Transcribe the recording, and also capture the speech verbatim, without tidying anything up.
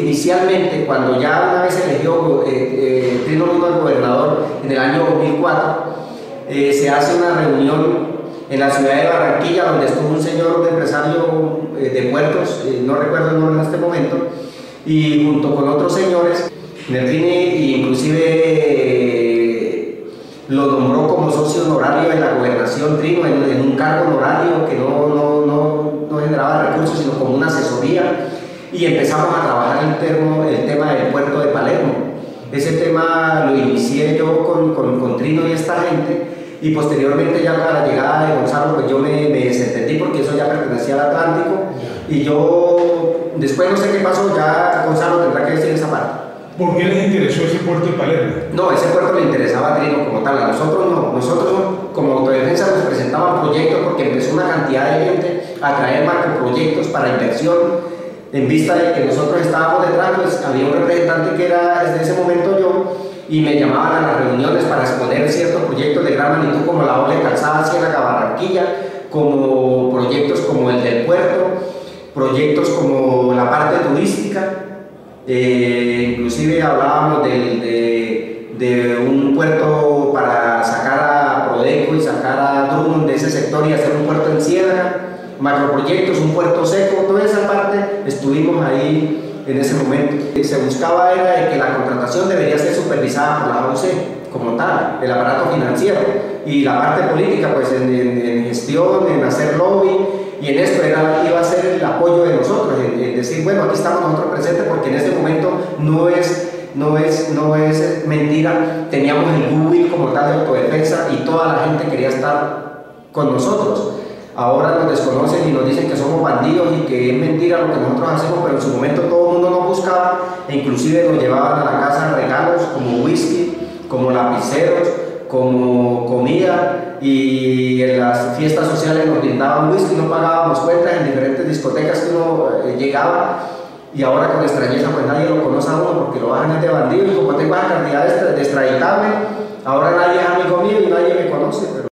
inicialmente, cuando ya una vez eligió eh, eh, Trino Luna al gobernador en el año dos mil cuatro, eh, se hace una reunión en la ciudad de Barranquilla, donde estuvo un señor, un empresario eh, de puertos, eh, no recuerdo el nombre en este momento, y junto con otros señores, Nervini inclusive eh, lo nombró como socio honorario de la gobernación Trino, en, en un cargo honorario que no, no, no, no generaba recursos, sino como una asesoría, y empezamos a trabajar el, termo, el tema del puerto de Palermo. Ese tema lo inicié yo con, con, con Trino y esta gente, y posteriormente ya para la llegada de Gonzalo, pues yo me, me desentendí porque eso ya pertenecía al Atlántico, y yo, después no sé qué pasó, ya Gonzalo tendrá que decir esa parte. ¿Por qué les interesó ese puerto de Palermo? No, ese puerto le interesaba a Trino como tal, a nosotros no. Nosotros como autodefensa nos presentaban proyectos porque empezó una cantidad de gente a traer macroproyectos para inversión. En vista de que nosotros estábamos detrás, pues había un representante que era desde ese momento yo, y me llamaban a las reuniones para exponer ciertos proyectos de gran magnitud como la doble calzada Ciénaga-Barranquilla, como proyectos como el del puerto, proyectos como la parte turística. Eh, inclusive hablábamos de, de, de un puerto para sacar a Prodeco y sacar a Drummond de ese sector y hacer un puerto en Ciénaga, macroproyectos, un puerto seco, toda esa parte estuvimos ahí en ese momento. Se buscaba era de que la contratación debería ser supervisada por la A U C como tal, el aparato financiero, y la parte política pues en, en, en gestión, en hacer lobby, y en esto era, iba a ser el apoyo de nosotros, en, en decir, bueno, aquí estamos nosotros presentes, porque en este momento no es, no es, no es mentira, teníamos el goodwill como tal de autodefensa y toda la gente quería estar con nosotros. Ahora nos desconocen y nos dicen que somos bandidos y que es mentira lo que nosotros hacemos, pero en su momento todo el mundo nos buscaba e inclusive nos llevaban a la casa regalos como whisky, como lapiceros, como comida, y en las fiestas sociales nos brindaban whisky, no pagábamos cuentas en diferentes discotecas que uno eh, llegaba, y ahora con extrañeza pues nadie lo conoce a uno porque lo bajan de bandido, y como tengo esa cantidad de extraditable, ahora nadie es amigo mío y nadie me conoce. Pero